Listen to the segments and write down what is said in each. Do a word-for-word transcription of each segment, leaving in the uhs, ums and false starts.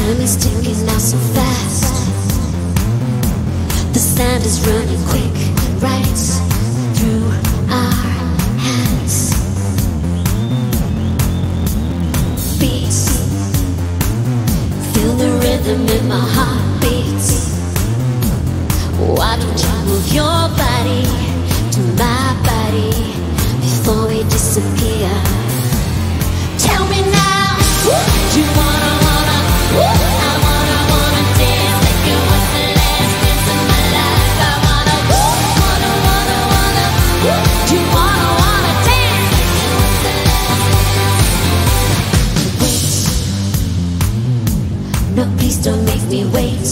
Time is ticking now so fast. The sand is running quick right through our hands. Beats, feel the rhythm in my heartbeats. Why don't you move your body to my body before we disappear? Tell me now, do you wanna, wanna, I wanna, wanna dance like it was the last dance of my life. I wanna, wanna, wanna, wanna, do you wanna, wanna dance like it was the last dance? Wait, no, please don't make me wait.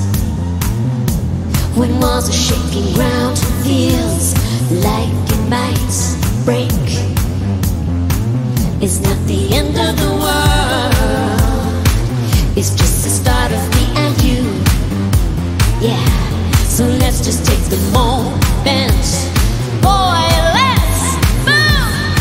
When walls are shaking, ground feels like it might break. It's not the end of the world, it's just the start of me and you. Yeah, so let's just take the moment. Boy, let's move.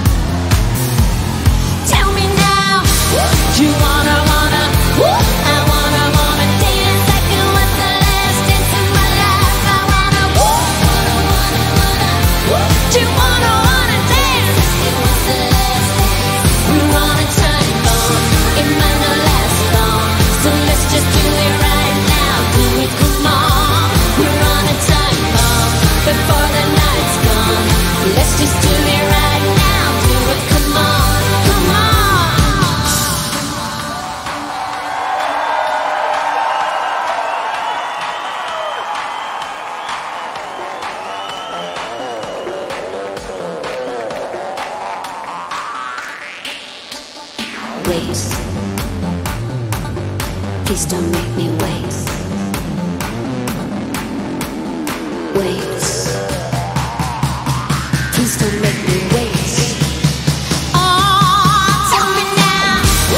Tell me now, do you wanna, wanna, I wanna, wanna dance like it was the last dance of my life. I wanna, wanna, wanna, wanna, do you wanna, wanna dance like it was the last dance? We're on a time bomb, it might not last long, so let's just do it right now. Do it, come on. We're on a time bomb before the night's gone. Let's just do it right now. Do it, come on, come on. Wait, please don't make me wait. Wait, please don't make me wait. Oh, tell me now,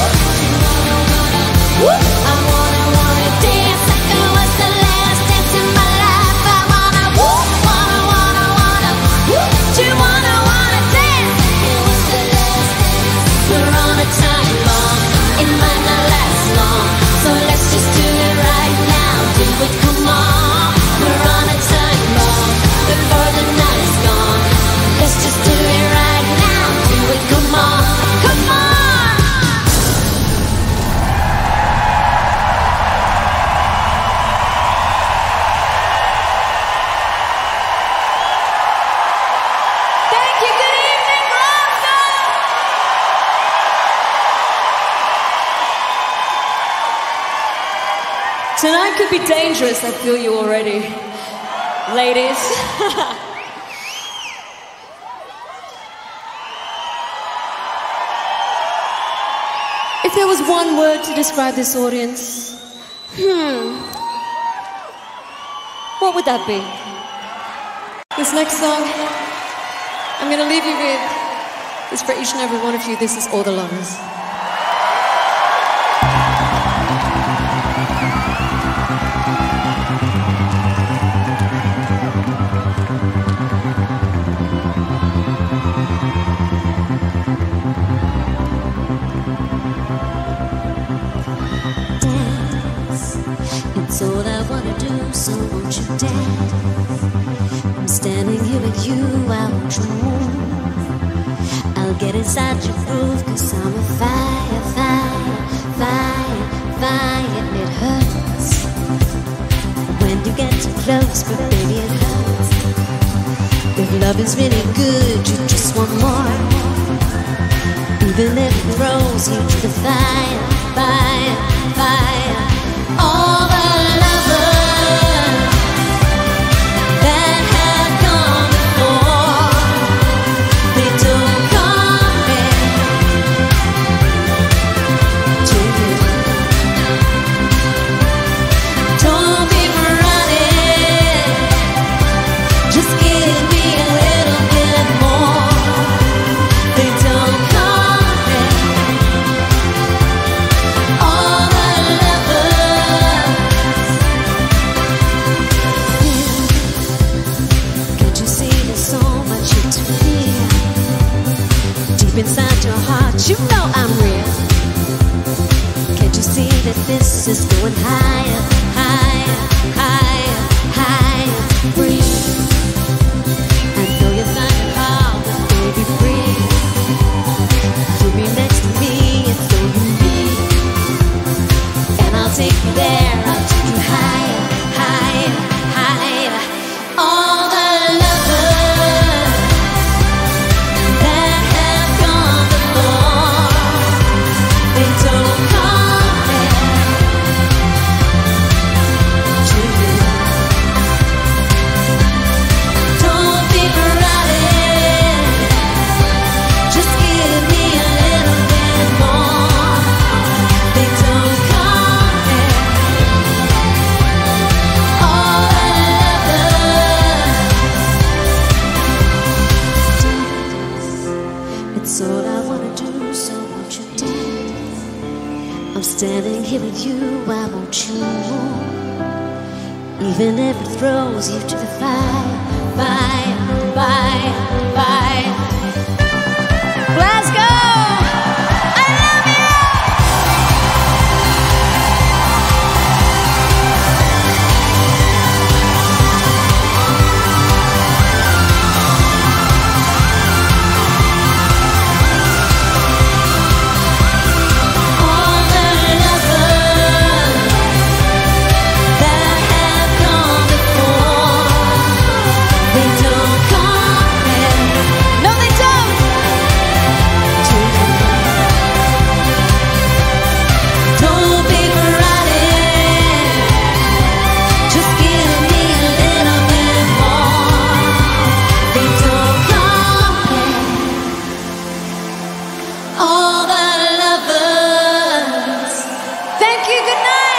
I wanna, wanna dance like it was the last dance in my life. I wanna, wanna, wanna, wanna, do you wanna, wanna dance like it was the last dance? We're on a time bomb, it might not last long, so let's just do it right now. Do it, come on. We're on a time bomb before the night's gone. Let's just do it right now. Do it, come on, come on. Thank you, good evening, Glasgow. Tonight could be dangerous, I feel you already, ladies. If there was one word to describe this audience, hmm, what would that be? This next song, I'm gonna leave you with, is for each and every one of you. This is All the Lovers. It's all I wanna do, so won't you dance? I'm standing here with you, I won't you move. I'll get inside your groove, cause I'm a fire, fire, fire, fire, and it hurts when you get too close, but baby it hurts. If love is really good, you just want more. Even if it throws you to the fire, fire, fire. All the lovers that have gone before, they don't compare to you. Don't be running, just give me a little bit more. They don't compare. All the lovers, can't you see there's so much here to feel? Deep inside your heart, you know I'm real. Can't you see that this is going higher, higher, higher, higher. Breathe. I know you find it hard to be free. You'll be next to me, and so you need. And I'll take you there, I'll take you higher, higher, higher. All the lovers that have gone before, they don't compare to you. Don't be running, just give me a little bit more. They don't compare. All the lovers, it's all I wanna do, so won't you dance? I'm standing here with you, why won't you move? Even if it throws you to the fire, fire, fire, fire. Glasgow, I love you. All the lovers that have gone before, they don't compare. No, they don't. To you. Don't be running, just give me a little bit more. They don't compare. All the lovers. Thank you, good night.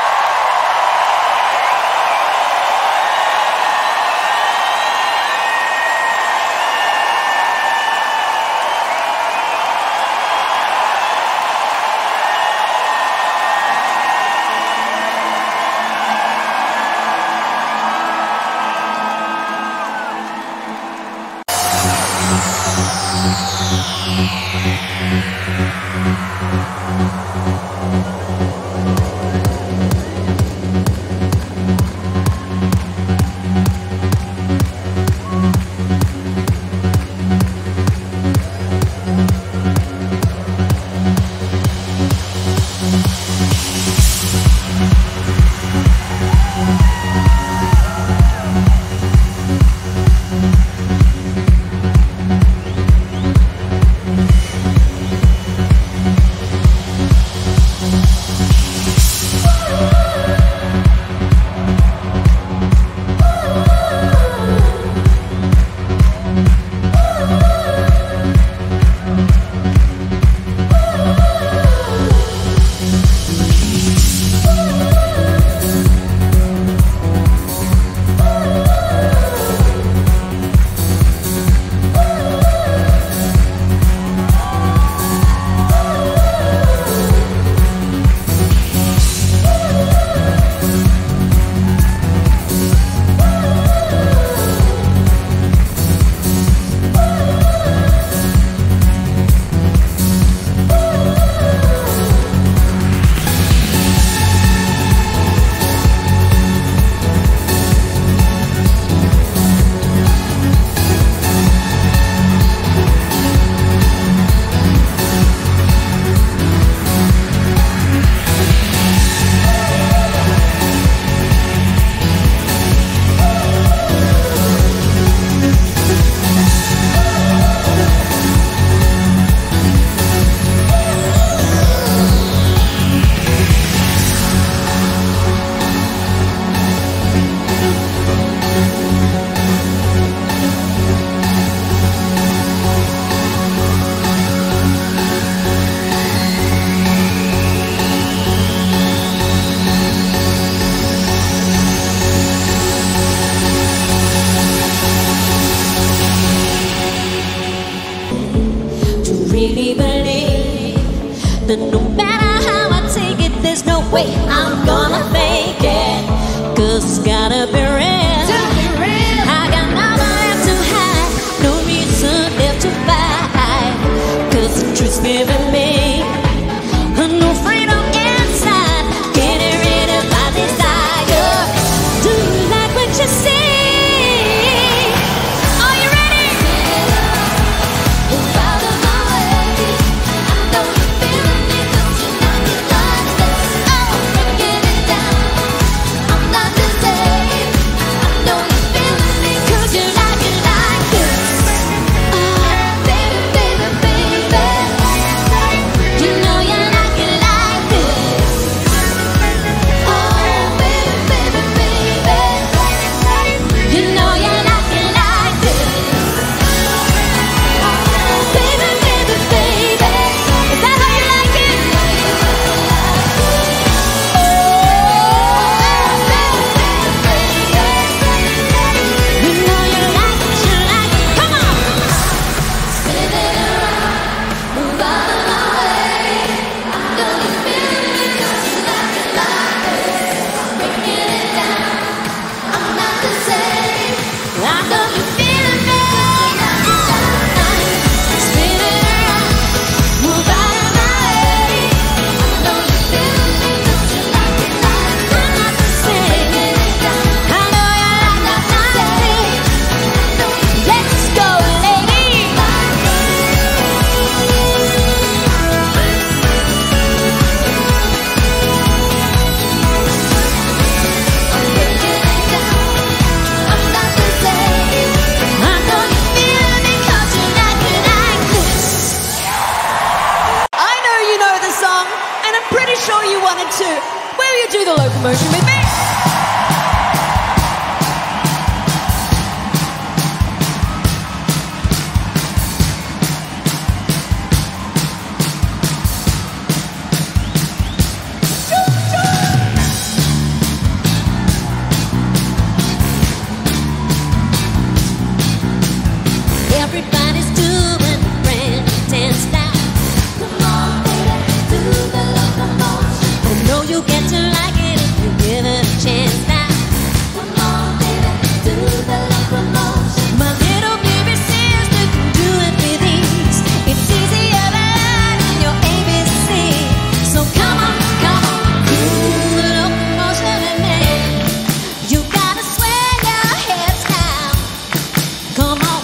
Really believe that no matter how I take it, there's no way I'm gonna make it. Cause it's gotta be real. I got nothing left to hide, no reason left to fight. Cause the truth's giving me no freedom inside. you wanted to. Will you do the locomotion with me? Everybody's doing a brand new dance now. Come on, baby, do the locomotion. I know you get to like it if you give it a chance now. Come on, baby, do the locomotion. My little baby sister can do it with ease. It's easier than learning your A B C. So come on, come on, do the locomotion with me. You gotta swing your hips now. Come on.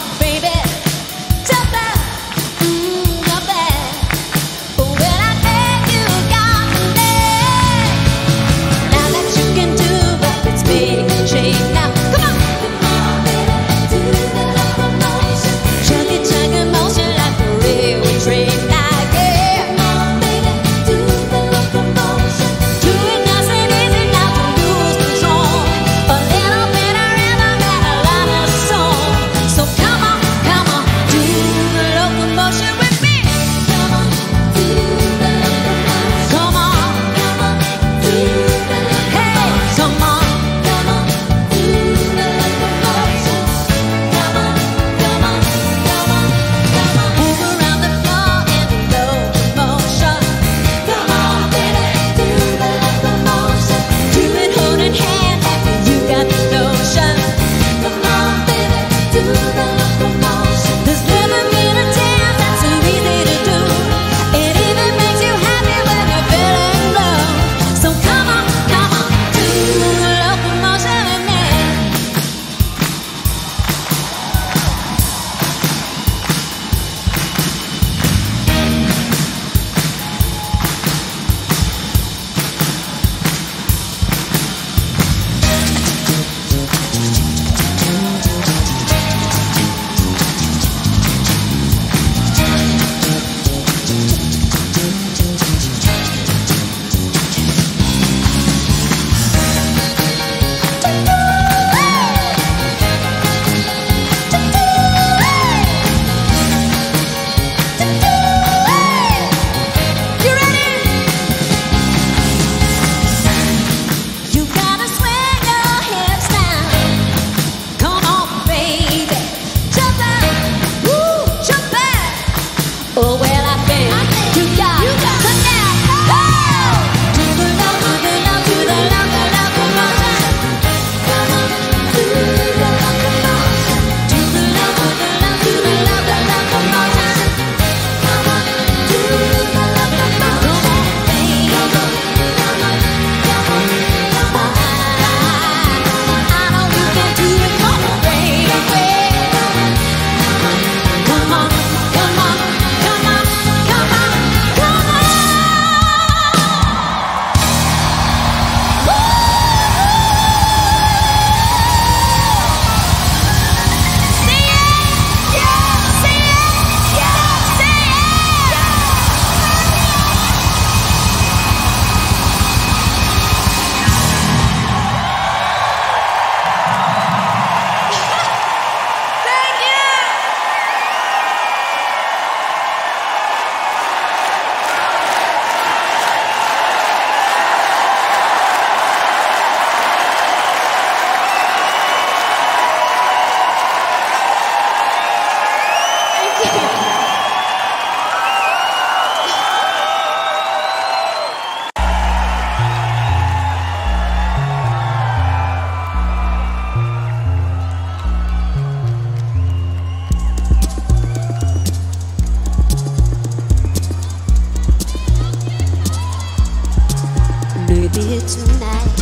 Tonight,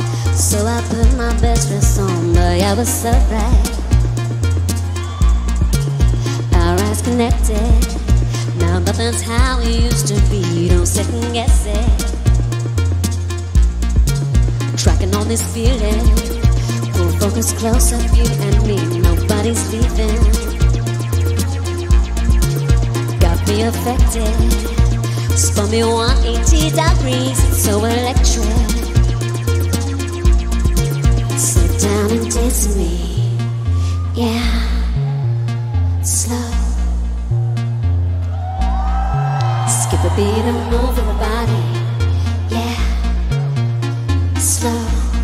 so I put my best dress on, but I was so right. Our eyes connected, now nothing's how it used to be. Don't second guess it. Tracking on this feeling, pull focus close up, you and me. Nobody's leaving. Got me affected. Spun me one hundred eighty degrees, it's so electric. Sit down and dance with me, yeah, slow. Skip a beat and move your body, yeah, slow.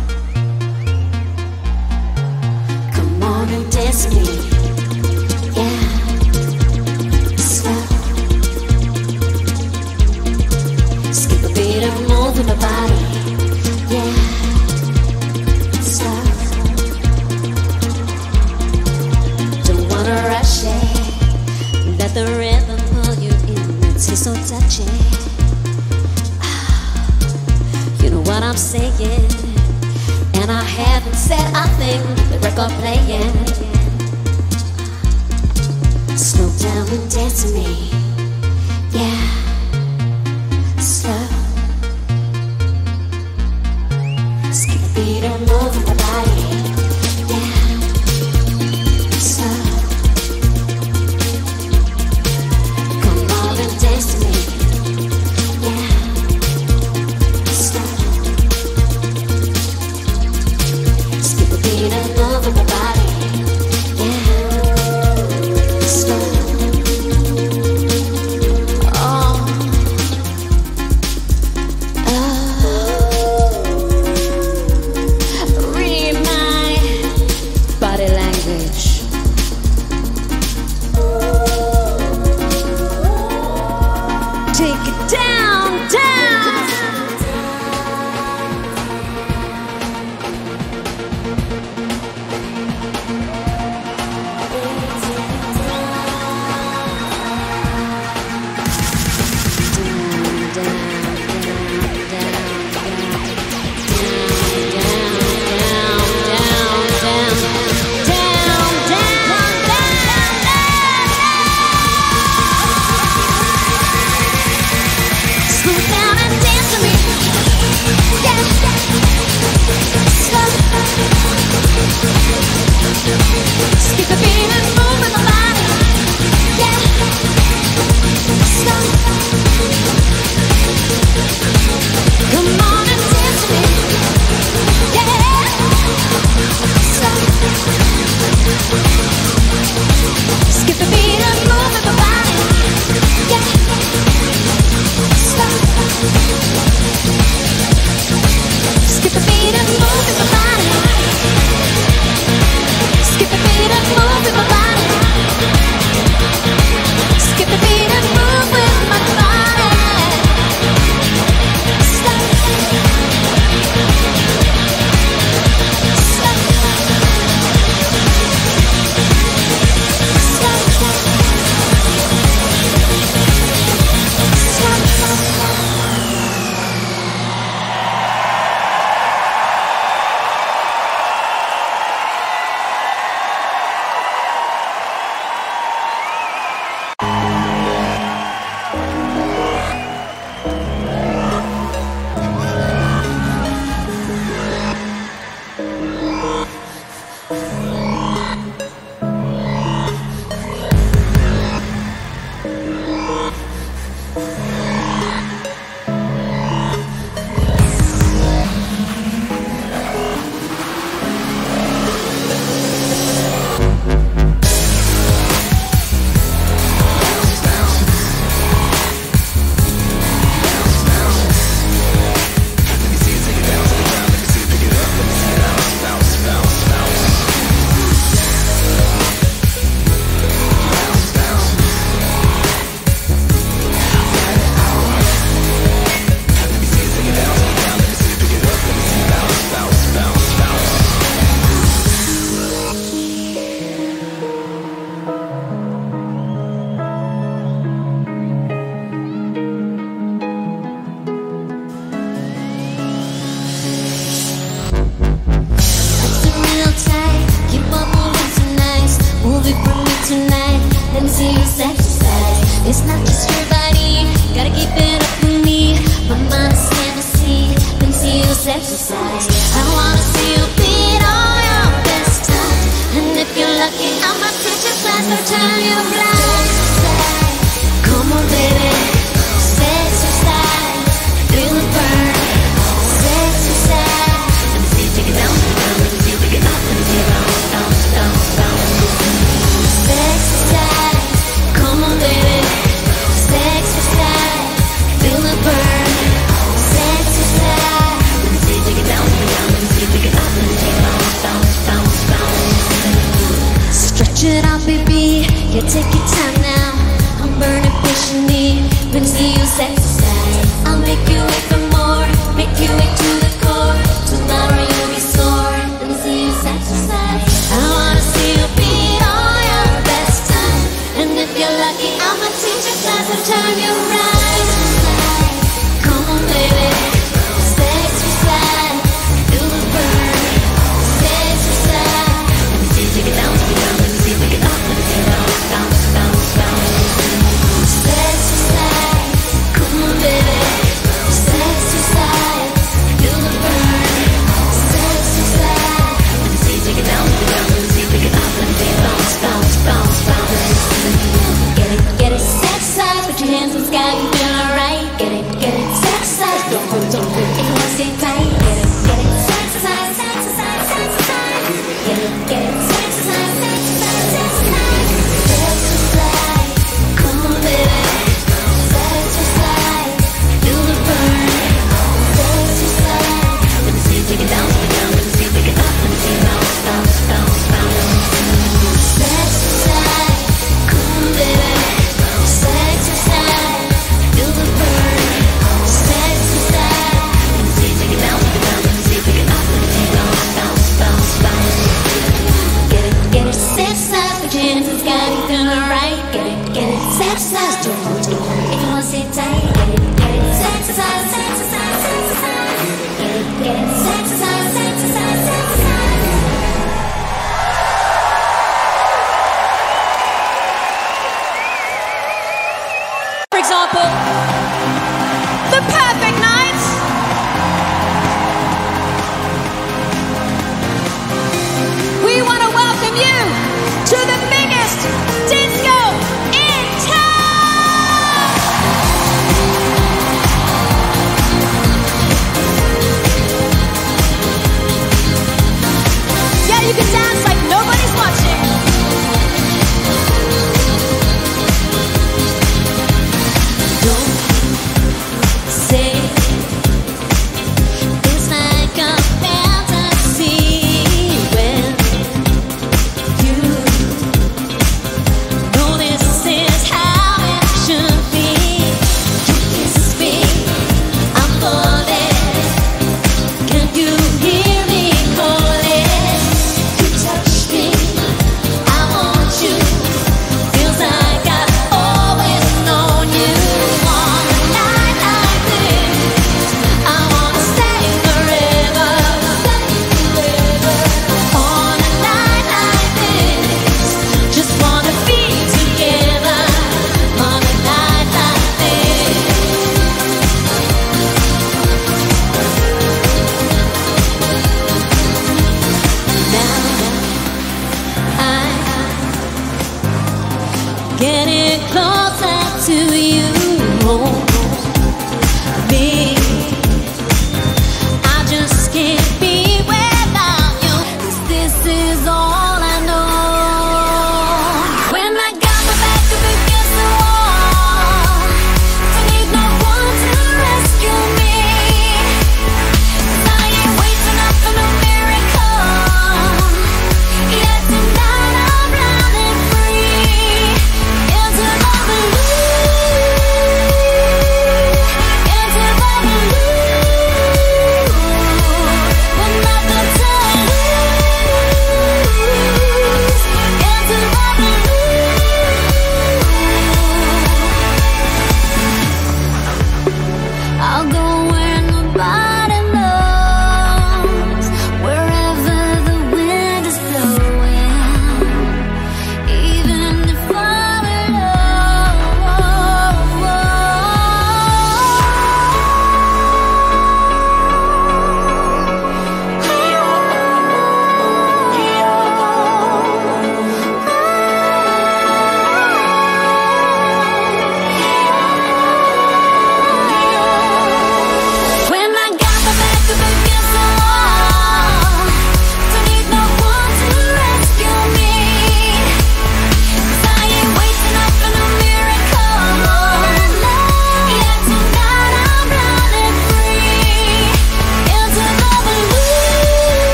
Come on and dance with me, yeah, slow. Skip a beat and move your body, yeah, slow. Don't wanna rush it, let the rhythm pull you in. It's so touching. You know what I'm saying, and I haven't said a thing. The record playing. Slow down and dance with me, yeah, slow. Skip the beat and move your body, yeah, slow. Come on and dance with me, yeah, slow. Skip the beat and move your body, yeah, slow. Oh, oh. Read my body language. Take it down, down. Skip the beat and move with my body, yeah, slow. Come on and dance with me, yeah, slow. Skip the beat and move with my body, yeah, slow. Skip the beat and move with my body. Skip the beat and move with my body. Skip the beat and move with my body. Stop. Stop. Stop. Stop. It's not just your body, gotta keep it up with me. My mind's fantasy, continuous exercise. I wanna see you beat all your best times. And if you're lucky, I might teach a class or turn you blind. Come on baby, say it.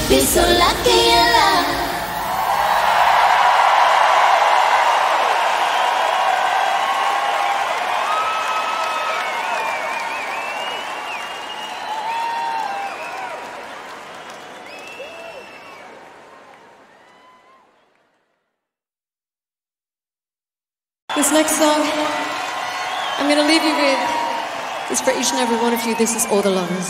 be so lucky in love. This next song, I'm going to leave you with, is for each and every one of you. This is All the Lovers.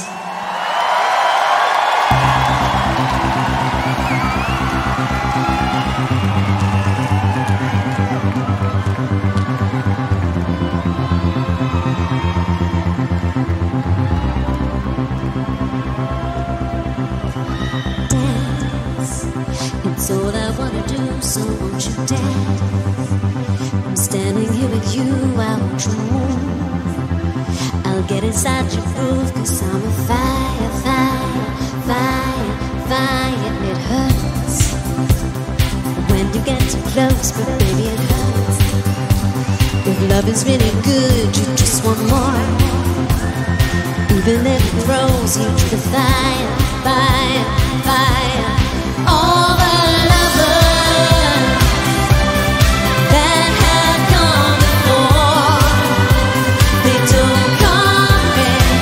Dance, it's all I want to do, so won't you dance? I'm standing here with you, I won't you move. I'll get inside your groove, cause I'm a fire, fire, fire, fire. It hurts when you get too close, but baby it hurts. If love is really good, you just want more. Even if it throws you to the fire, fire, fire. All the lovers that have gone before, they don't compare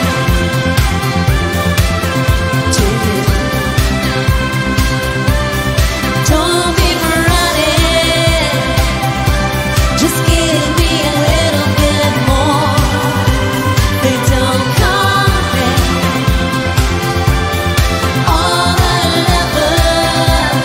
to you. Don't be running, just give me a little bit more. They don't compare. All the lovers,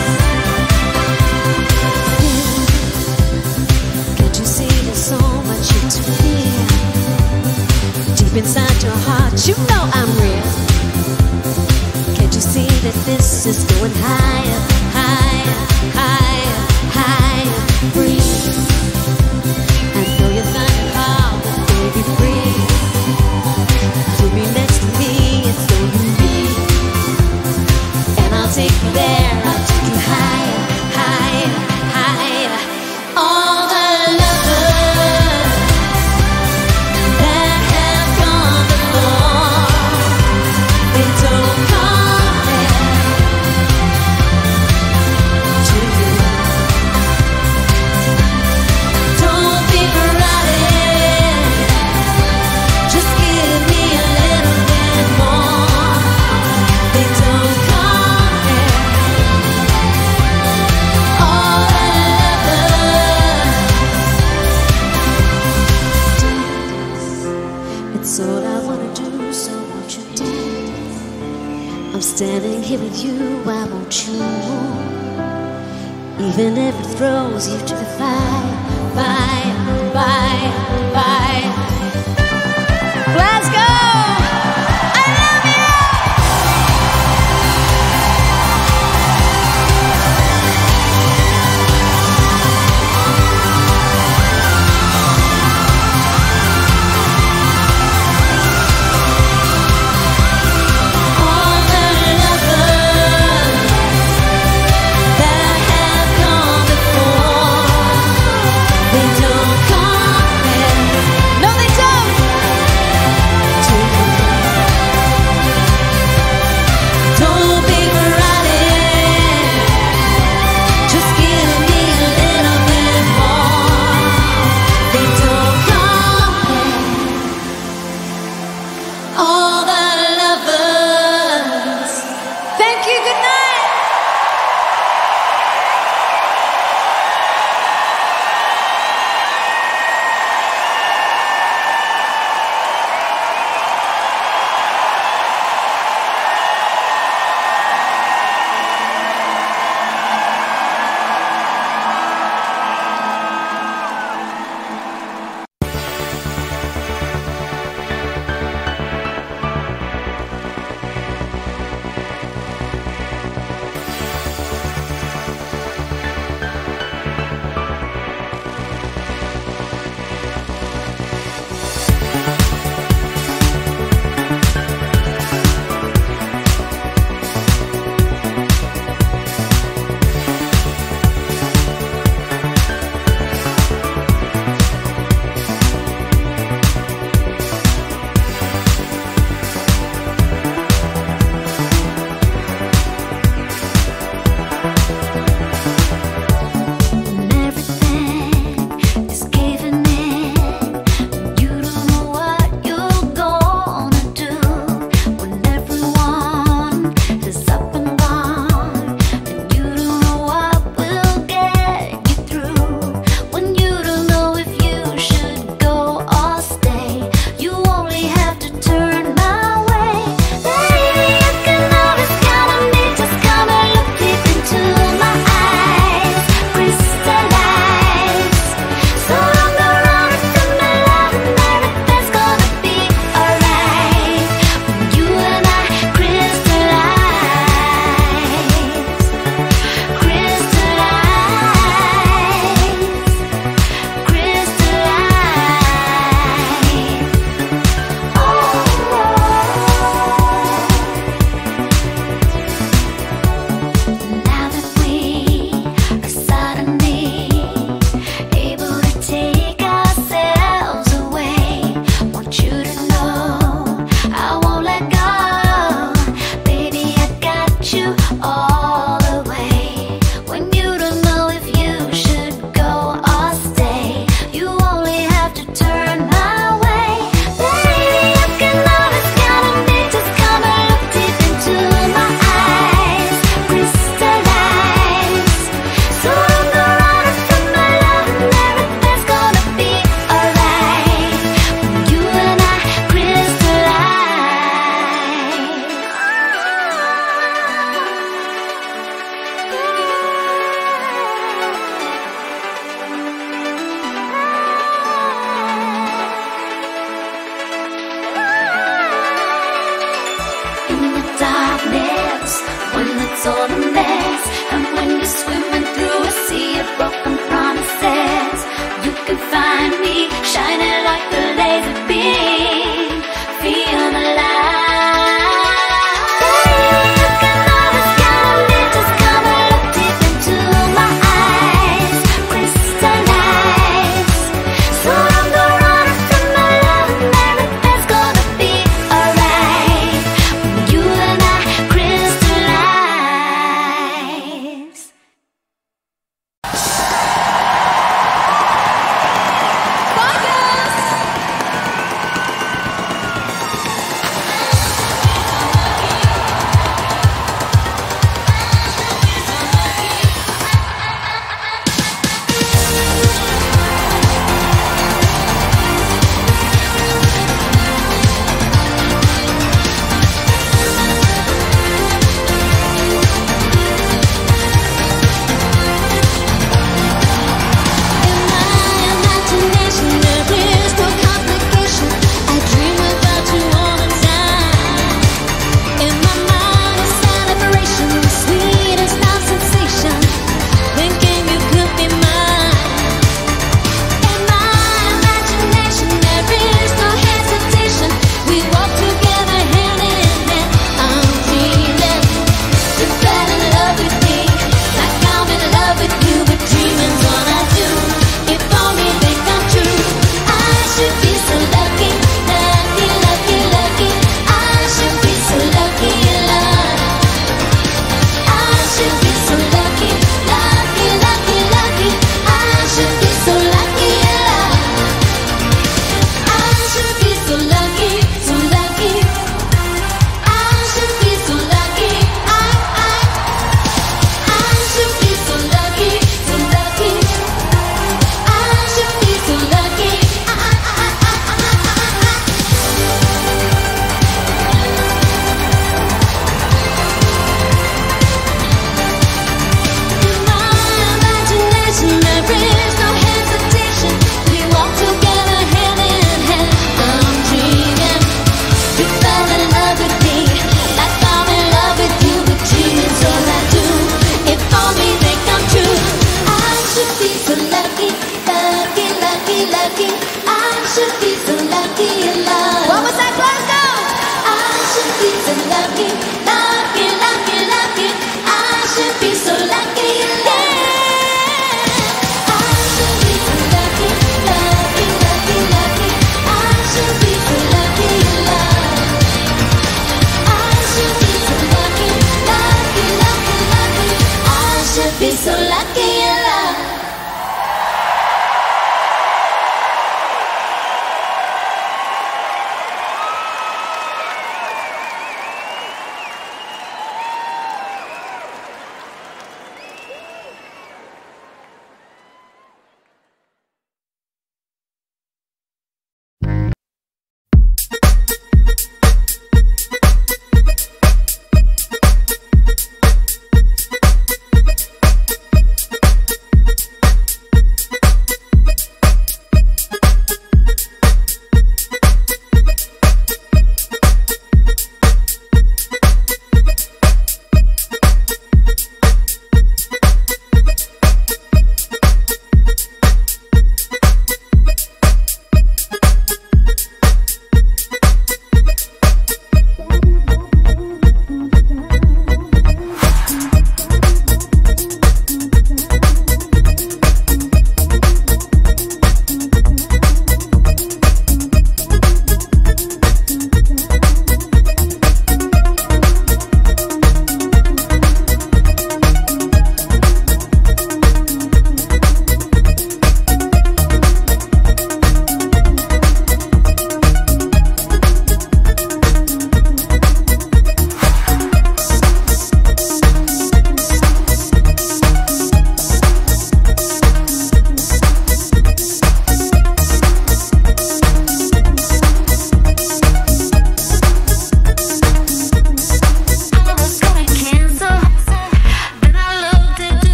can't you see there's so much yet to feel? Deep inside your heart, you know I'm real. Can't you see that this is going higher, higher, higher, higher? Breathe. I know you find it hard, but baby, breathe. You'll be next to me, it's gonna be. And I'll take you there, I'll take you higher, higher, higher. All the lovers that have gone before, they don't compare to you. Don't be running, just give me a little bit more. They don't compare. All the lovers, it's all I wanna do, so won't you dance? I'm standing here with you, why won't you move? Even if it throws you to the fire, fire, fire, fire. Glasgow! I love you! All the lovers that have gone before,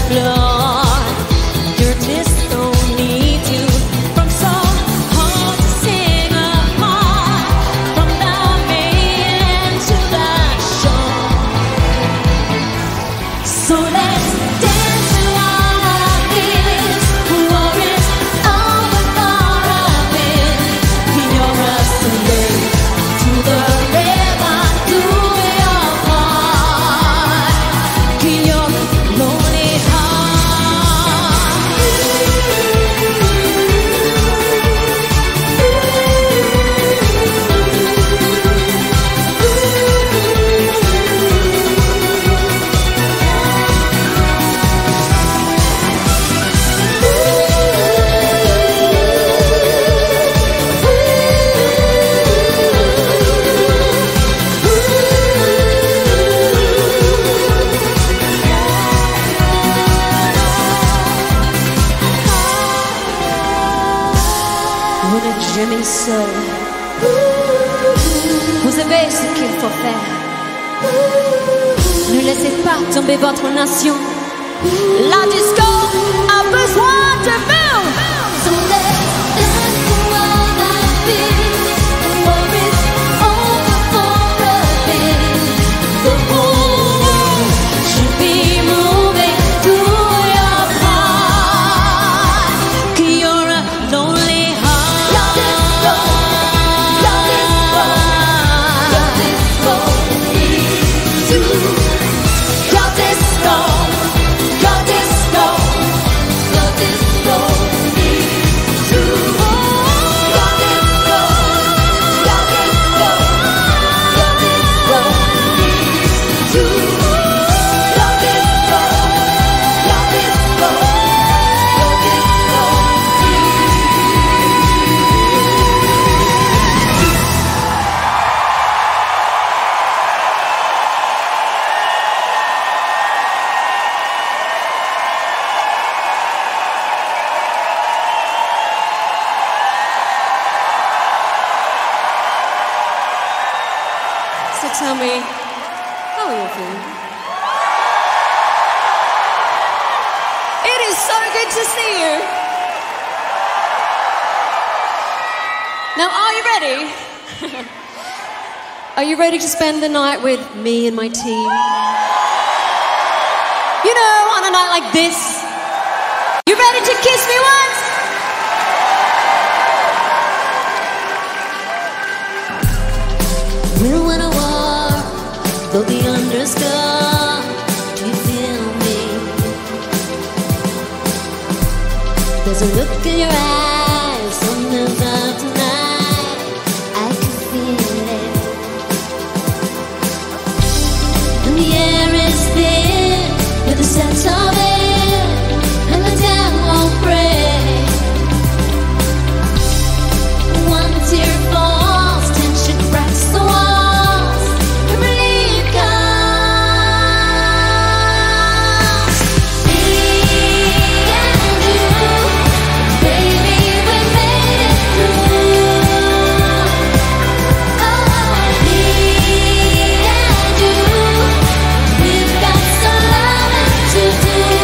floor. Your disco needs you from so hard to sing apart, from the mainland to the shore. So let's dance along like this. War is over for a bit. You're a slave to the river, do your part. Your lonely Vous n'êtes jamais seul. Vous avez ce qu'il faut faire. Ne laissez pas tomber votre nation. La disco a besoin de vous. So let's dance around like this. The war is over for a bit. The whole world should be moving to your part. You're a lonely heart. Your disco, your disco, your disco needs you. Your disco, your disco, your disco needs you. Your disco, your disco, your disco needs you. Your disco, your disco, your disco So tell me, how are you feeling? It is so good to see you. Now, are you ready? Are you ready to spend the night with me and my team? You know, on a night like this. You ready to kiss me once? We'll win a war, though the underscore. Do you feel me? There's a look in your eyes, something's up tonight. I can feel it. And the air is thin with the sense of it, and the dam won't break. One tear falls, tension cracks the walls, and relief comes. Me and you, baby, we made it through. Oh, me and you, we've got some loving to do.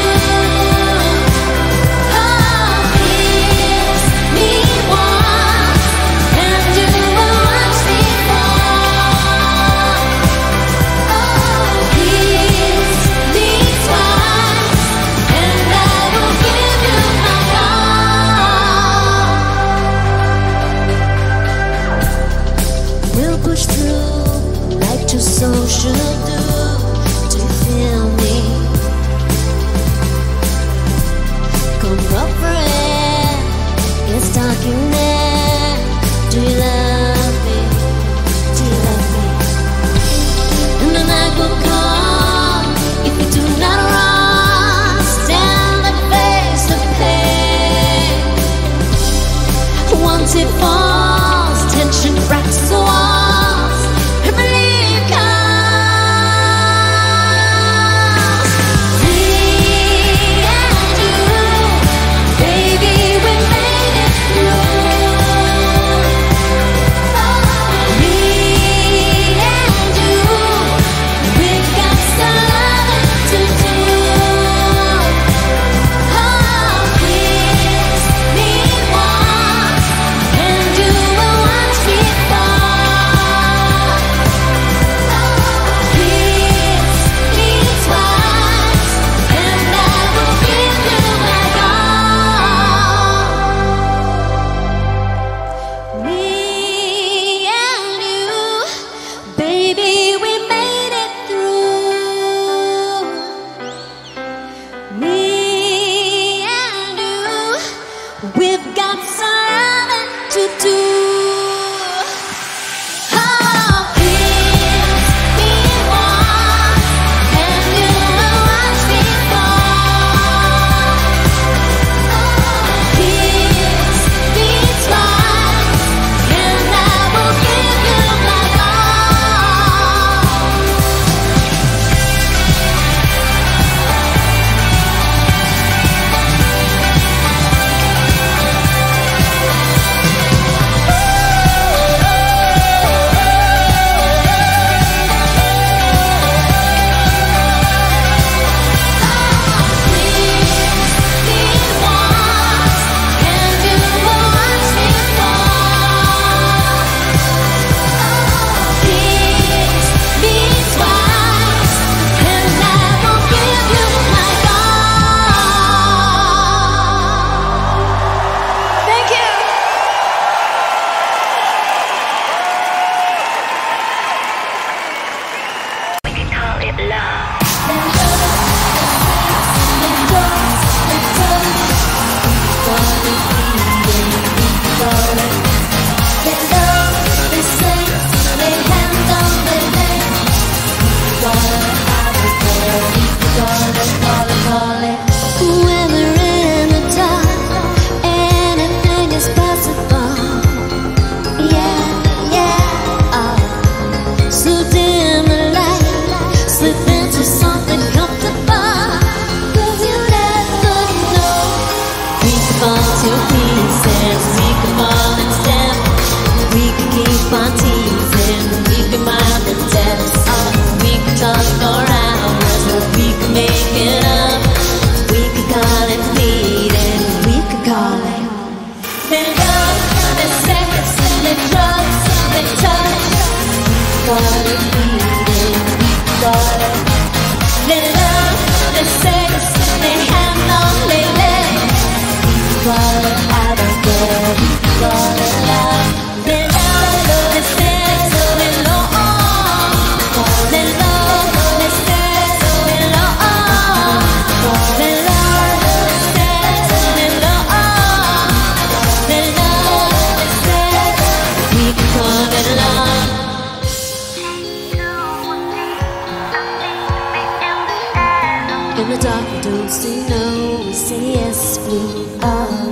dark, we don't say no, we say yes, we are.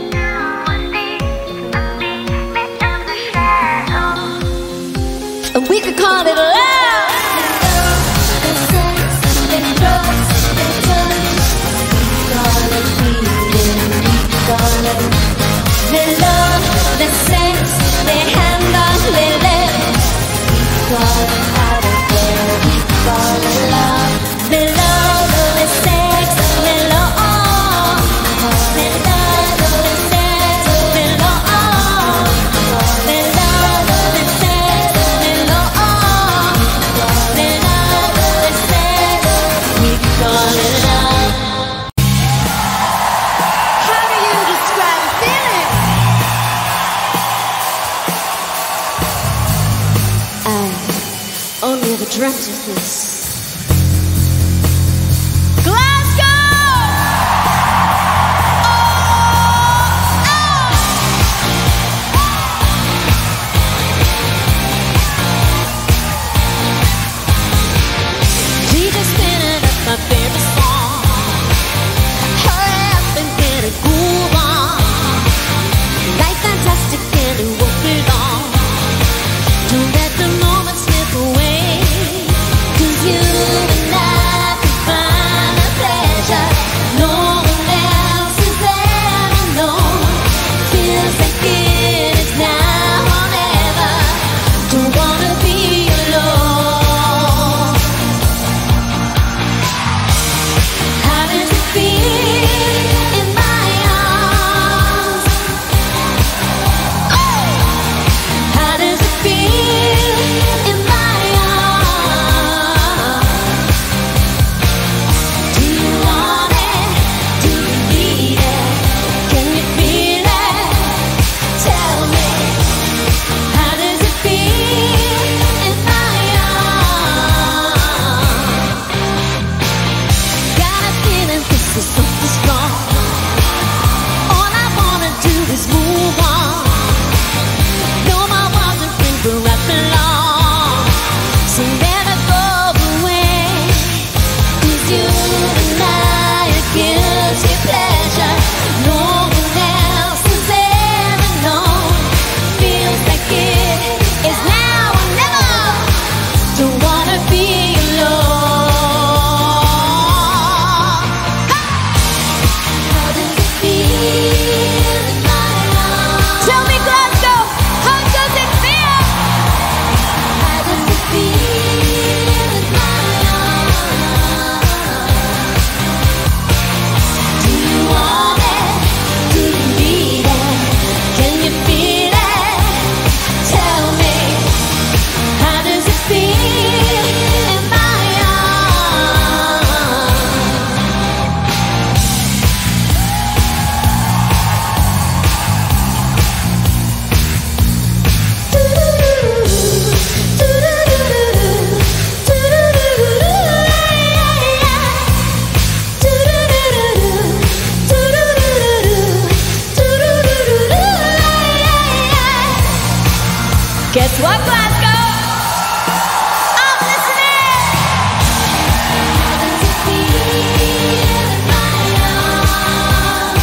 And we could call it love. The love, the sex, the hand on the lips. We call it out of there, we call it love. The love, the sex, the love. The love, the sex, the love. The love, the sex, the love. The love, the sex, we call it love. How do you describe feeling? I only ever dreamt of this. My favorite song. Hurry up and get a groove on. Life's fantastic and it won't be long. Don't let the moment slip away. 'Cause you and I can find a pleasure no one else has ever known. Feels like it is now or never. Don't wanna be alone. Guess what, Glasgow? I'm listening! How does it feel in my arms?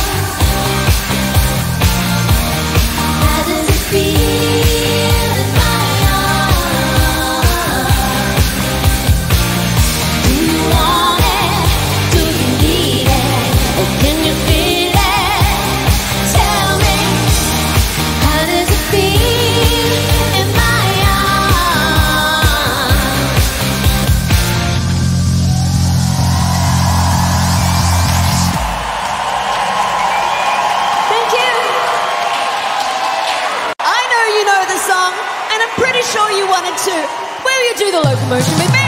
How does it feel in my arms? Do you want it? Do you need it? Or can you feel it? Tell me, how does it feel? Pretty sure you wanted to. Will you do the locomotion with me?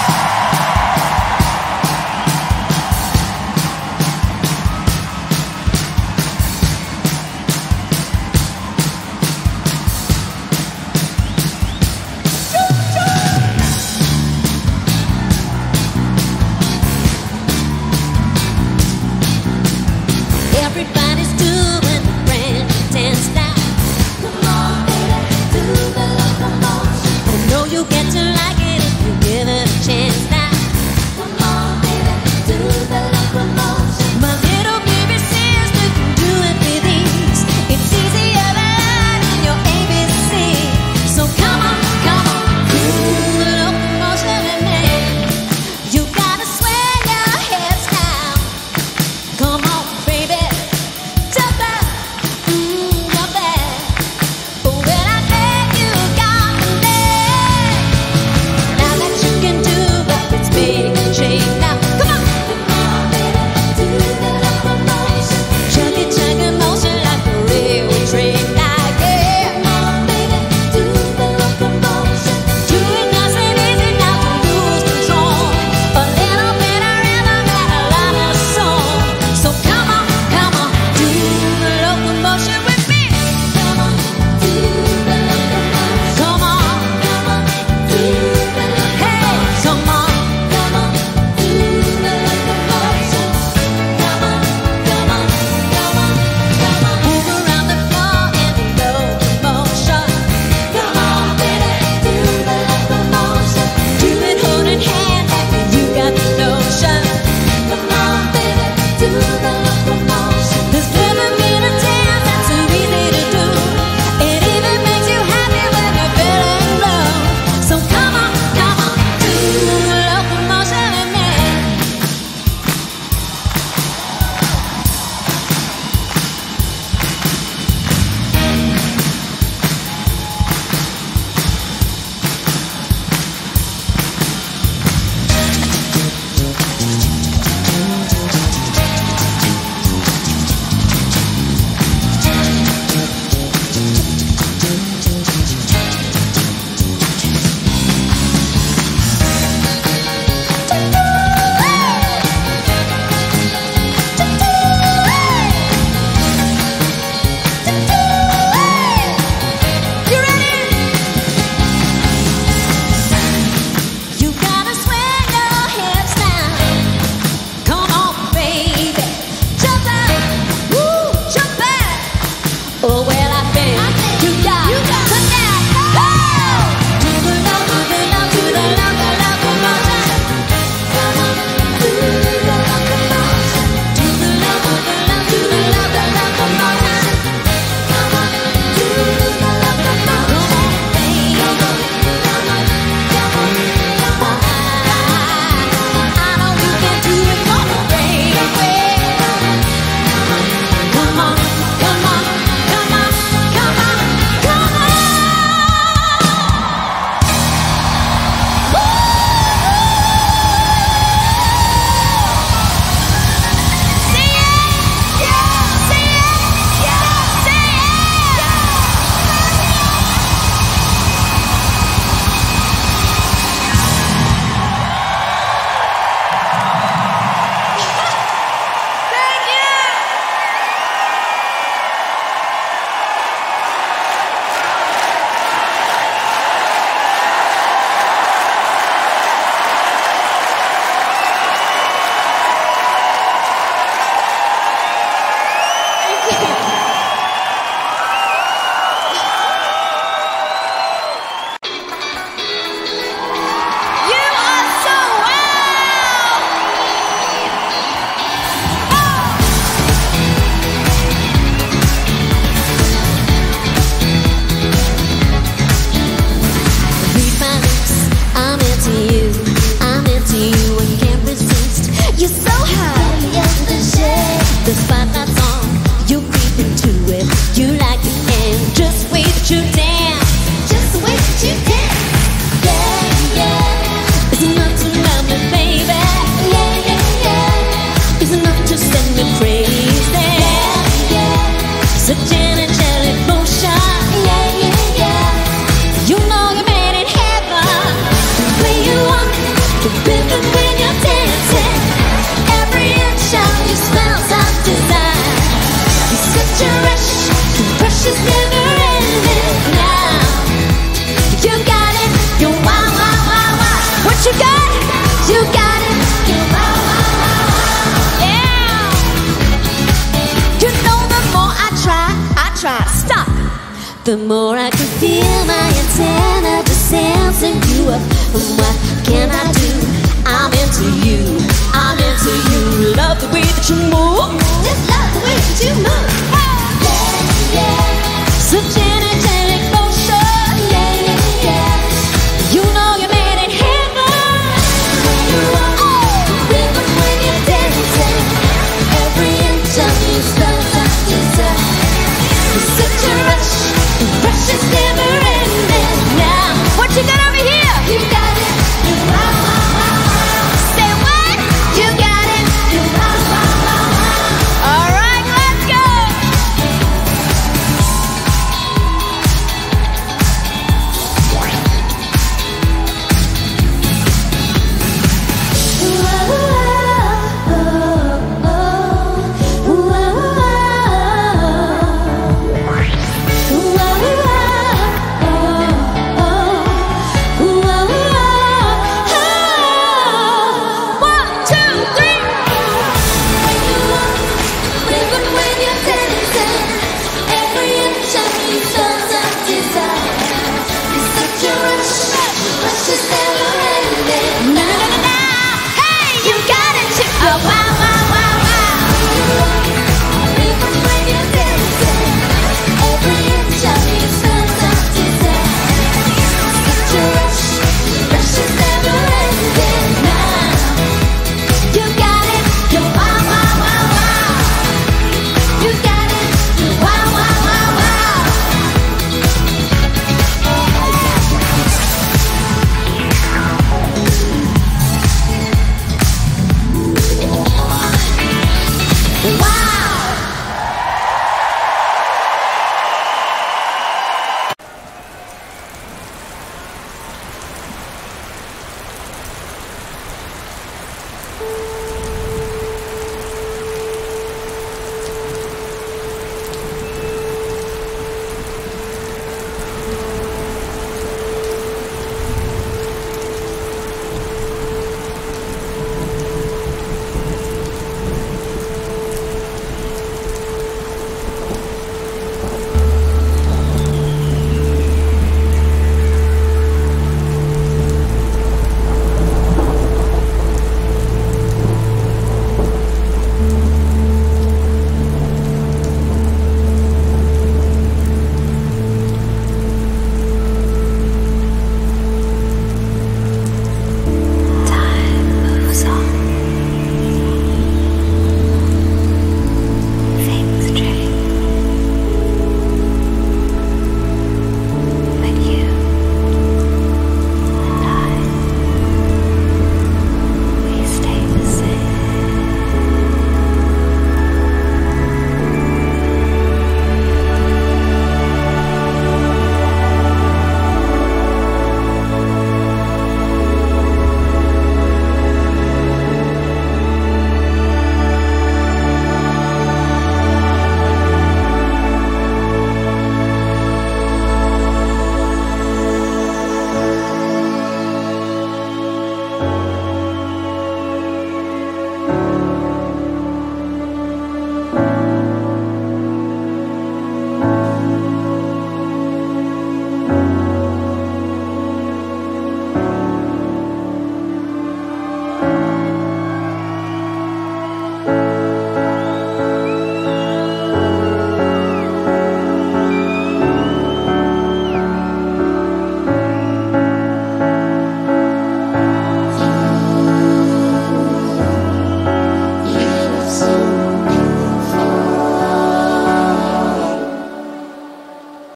Everybody's doing the grand dance now. Come on, baby, do the locomotion. I know you get to like it if you give it The more I can feel my antenna just sensing you up. What can I do? I'm into you, I'm into you. Love the way that you move, just love the way that you move. Yeah, yeah. Such energetic motion, yeah, yeah, yeah. You know you're made in heaven. When you walk, oh, even when you're dancing, every inch of you spells out desire. It's such a rush, the rush is never ending. Now, what you got over here? You got it. You wow, wow, wow, wow. Say what? You got it. You wow, wow, wow, wow. All right, let's go. Wow.